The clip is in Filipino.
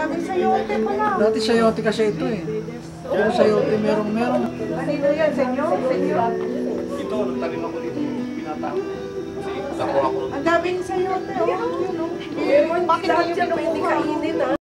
daming sayote pala. Dati sayote kasi ito eh. Puro sayote, merong. Kanino yan? Senyor? Senyor? Ito, nagtanim ako dito. Pinatago. Kasi nakuha ko. Ang daming sayote, oh. Yun, oh. Bakit hindi nyo